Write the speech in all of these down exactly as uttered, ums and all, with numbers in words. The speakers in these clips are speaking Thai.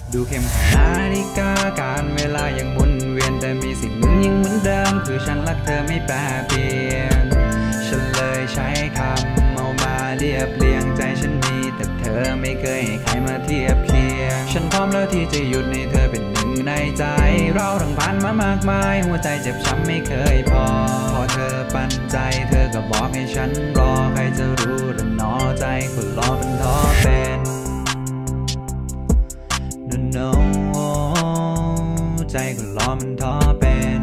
ดูเข็มของนาฬิกาการเวลายังหมุนเวียนแต่มีสิ่งหนึ่งยังเหมือนเดิมคือฉันรักเธอไม่แปรเปลี่ยนฉันเลยใช้คำเอามาเรียบเรียงใจฉันมีแต่เธอไม่เคยให้ใครมาเทียบเคียงฉันพร้อมแล้วที่จะหยุดในเธอเป็นหนึ่งในใจเราทั้งผ่านมามากมายหัวใจเจ็บช้ำไม่เคยพอพอเธอปันใจเธอก็บอกให้ฉันรอใครจะรู้หรือหนอใจคนรอเป็นท้อเป็น no ใจคนรอมันท้อเป็น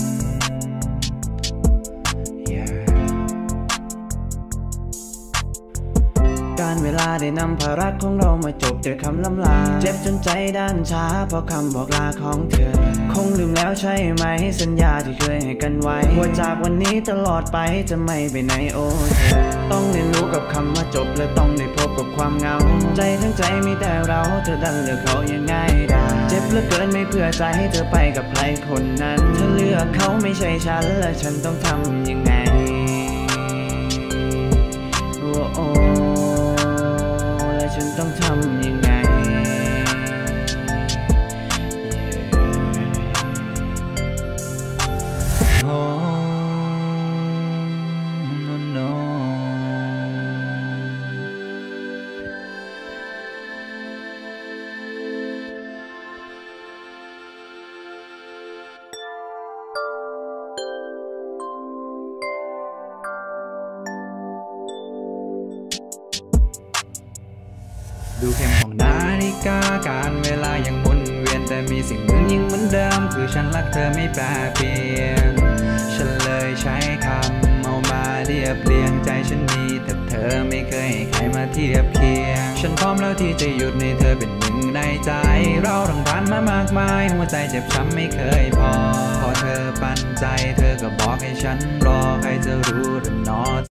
การเวลาได้นำภาระของเรามาจบด้วยคำล่ำลาเจ็บจนใจด้านช้าเพราะคำบอกลาของเธอคงลืมแล้วใช่ไหมสัญญาที่เคยให้กันไว้ว่าจากวันนี้ตลอดไปจะไม่ไปไหนโอ้เธอต้องเรียนรู้กับคำว่าจบและต้องได้พบกับความเหงาใจทั้งใจมีแต่เราเธอดันเลือกเขายังไงได้เจ็บเหลือเกินไม่เพื่อใจให้เธอไปกับใครคนนั้นเธอเลือกเขาไม่ใช่ฉันและฉันต้องทำยังไงโอ้โอ้ฉันต้องทำยังไงโอ้ no no ดูเข็มของนาฬิกาการเวลายังหมุนเวียนแต่มีสิ่งหนึ่งยังเหมือนเดิมคือฉันรักเธอไม่แปรเปลี่ยนฉันเลยใช้คำเอามาเรียบเรียงใจฉันมีแต่เธอไม่เคยให้ใครมาเทียบเคียงฉันพร้อมแล้วที่จะหยุดในเธอเป็นหนึ่งในใจเราทั้งผ่านมามากมายหัวใจเจ็บช้ำไม่เคยพอพอเธอปันใจเธอก็บอกให้ฉันรอใครจะรู้หรือหนอ